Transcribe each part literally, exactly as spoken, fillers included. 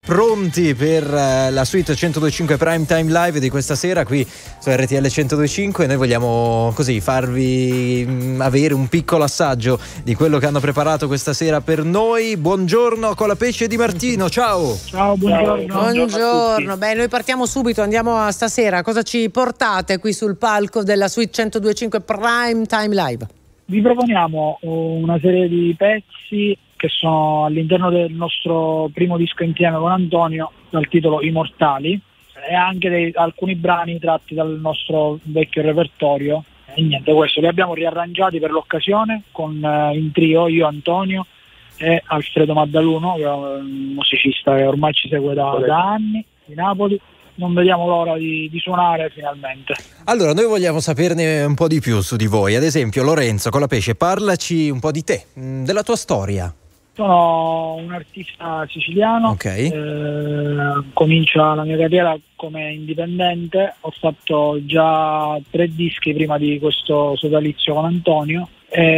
Pronti per uh, la suite centodue e cinque Prime Time Live di questa sera qui su R T L centodue e cinque. Noi vogliamo così farvi mh, avere un piccolo assaggio di quello che hanno preparato questa sera per noi. Buongiorno Colapesce Di Martino, ciao. Ciao, buongiorno. Buongiorno. Beh, noi partiamo subito, andiamo a stasera. Cosa ci portate qui sul palco della suite centodue e cinque Prime Time Live? Vi proponiamo una serie di pezzi che sono all'interno del nostro primo disco insieme con Antonio, dal titolo Immortali, e anche dei, alcuni brani tratti dal nostro vecchio repertorio. E niente, questo li abbiamo riarrangiati per l'occasione con eh, in trio, io, Antonio e Alfredo Maddaluno, che è un musicista che ormai ci segue da, da anni, di Napoli. Non vediamo l'ora di, di suonare finalmente. Allora, noi vogliamo saperne un po' di più su di voi. Ad esempio, Lorenzo Colapesce, parlaci un po' di te, della tua storia. Sono un artista siciliano, okay. eh, comincia la mia carriera come indipendente, ho fatto già tre dischi prima di questo sodalizio con Antonio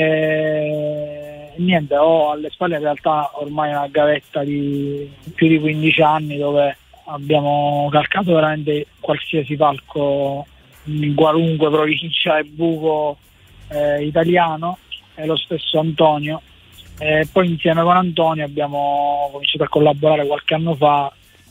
e niente, ho alle spalle in realtà ormai una gavetta di più di quindici anni dove abbiamo calcato veramente qualsiasi palco in qualunque provincia e buco eh, italiano, e lo stesso Antonio. E poi insieme con Antonio abbiamo cominciato a collaborare qualche anno fa,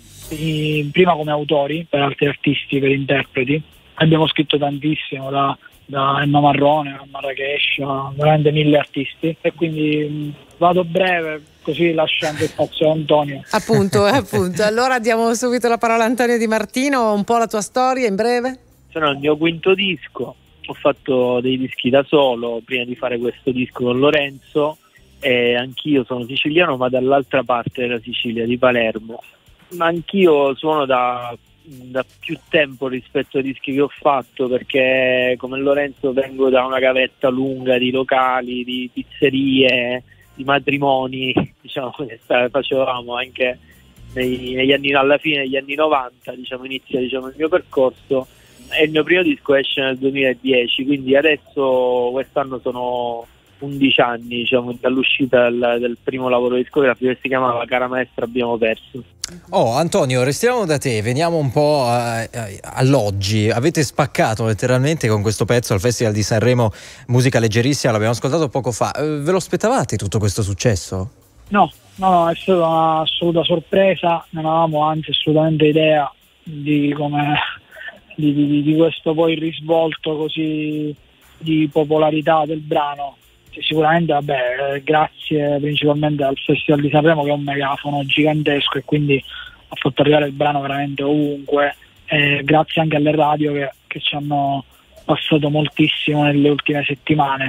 in, prima come autori per altri artisti, per interpreti. Abbiamo scritto tantissimo, da, da Emma Marrone a Marrakesh, a veramente mille artisti, e quindi mh, vado breve, così lascio anche spazio a Antonio. Appunto, appunto. Allora diamo subito la parola a Antonio Di Martino, un po' la tua storia in breve. Sono il mio quinto disco, ho fatto dei dischi da solo prima di fare questo disco con Lorenzo. E anch'io sono siciliano, ma dall'altra parte della Sicilia, di Palermo. Ma anch'io suono da, da più tempo rispetto ai dischi che ho fatto, perché come Lorenzo vengo da una gavetta lunga di locali, di pizzerie, di matrimoni, diciamo, che facevamo anche nei, negli anni, alla fine degli anni novanta, diciamo, inizia diciamo, il mio percorso. E il mio primo disco esce nel duemiladieci, quindi adesso quest'anno sono undici anni, diciamo, dall'uscita del, del primo lavoro discografico, che si chiamava Cara Maestra Abbiamo Perso. Oh Antonio, restiamo da te, veniamo un po' a, a, all'oggi. Avete spaccato letteralmente con questo pezzo al Festival di Sanremo, musica leggerissima, l'abbiamo ascoltato poco fa. Ve lo aspettavate tutto questo successo? No, no, no, è stata un'assoluta sorpresa, non avevamo anzi assolutamente idea di come di, di, di questo poi risvolto così di popolarità del brano. Sicuramente vabbè, grazie principalmente al Festival di Sanremo, che è un megafono gigantesco e quindi ha fatto arrivare il brano veramente ovunque, e grazie anche alle radio che, che ci hanno passato moltissimo nelle ultime settimane,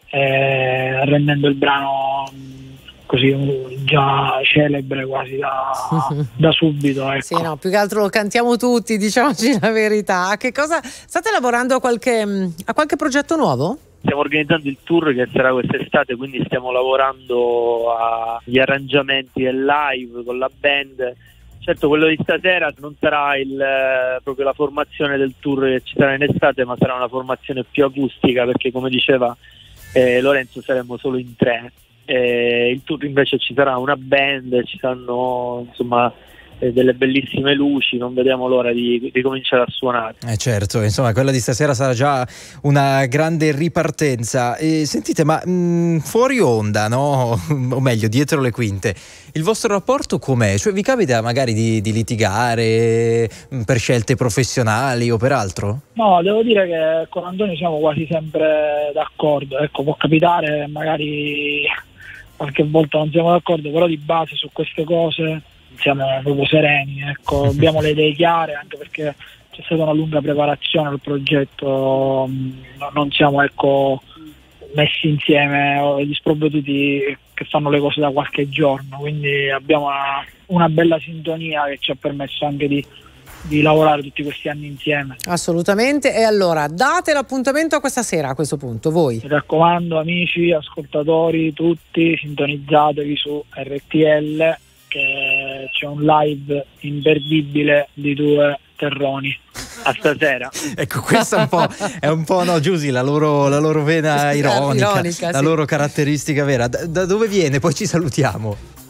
eh, rendendo il brano così già celebre quasi da, da subito, ecco. Sì, no, più che altro lo cantiamo tutti, diciamoci la verità. A che cosa state lavorando? A qualche, a qualche progetto nuovo? Stiamo organizzando il tour che sarà quest'estate, quindi stiamo lavorando agli arrangiamenti del live con la band. Certo, quello di stasera non sarà il, proprio la formazione del tour che ci sarà in estate, ma sarà una formazione più acustica, perché come diceva eh, Lorenzo saremo solo in tre. Eh, il tour invece ci sarà una band, ci saranno insomma delle bellissime luci, non vediamo l'ora di, di cominciare a suonare. Eh certo, insomma quella di stasera sarà già una grande ripartenza. E sentite, ma mh, fuori onda, no? O meglio, dietro le quinte, il vostro rapporto com'è? Cioè vi capita magari di, di litigare mh, per scelte professionali o per altro? No, devo dire che con Antonio siamo quasi sempre d'accordo, ecco, può capitare magari qualche volta non siamo d'accordo, però di base su queste cose siamo proprio sereni, ecco. Abbiamo le idee chiare, anche perché c'è stata una lunga preparazione al progetto, non siamo ecco messi insieme gli sprovveduti che fanno le cose da qualche giorno, quindi abbiamo una, una bella sintonia che ci ha permesso anche di, di lavorare tutti questi anni insieme. Assolutamente. E allora date l'appuntamento a questa sera, a questo punto voi. Mi raccomando, amici, ascoltatori, tutti, sintonizzatevi su R T L, che c'è un live imperdibile di due terroni. A stasera. Ecco, questa è un po', è un po' no, Giusy, la loro, la loro vena ironica, ironica la sì. loro caratteristica vera. Da, da dove viene? Poi ci salutiamo.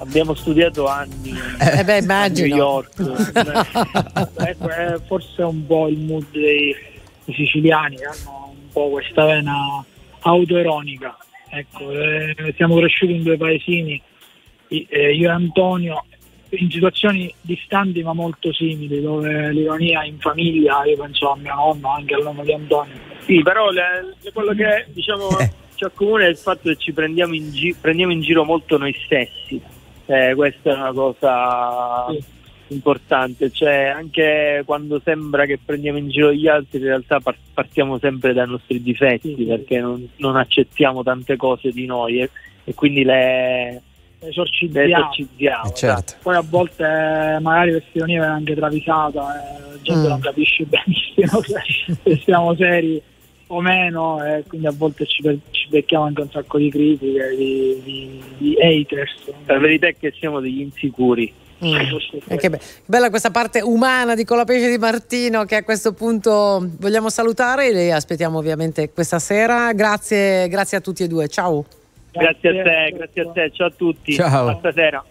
abbiamo studiato anni Eh beh, a immagino. New York. Ecco, è forse un po' il mood dei, dei siciliani, che hanno un po' questa vena autoironica. Ecco, eh, siamo cresciuti in due paesini, i- eh, io e Antonio, in situazioni distanti ma molto simili, dove l'ironia in famiglia, io penso a mio nonno, anche al nonno di Antonio. Sì, però le- le- quello che diciamo ci accomuna è il fatto che ci prendiamo in, gi- prendiamo in giro molto noi stessi. Eh, questa è una cosa Sì. importante, cioè anche quando sembra che prendiamo in giro gli altri, in realtà par- partiamo sempre dai nostri difetti, Sì. perché non, non accettiamo tante cose di noi e, e quindi le, le Esorcizziamo. esorcizziamo. Eh, certo. Poi a volte eh, magari questa ironia viene anche travisata, eh, la gente Mm. non capisce benissimo se, se siamo seri o meno, e quindi a volte ci, per- ci becchiamo anche un sacco di critiche, di, di, di haters. La verità è che siamo degli insicuri. Mm. E che be- bella questa parte umana di Colapesce di Martino, che a questo punto vogliamo salutare e le aspettiamo ovviamente questa sera. Grazie, grazie a tutti e due, ciao. Grazie a te, grazie a te, ciao a tutti. Ciao. A stasera.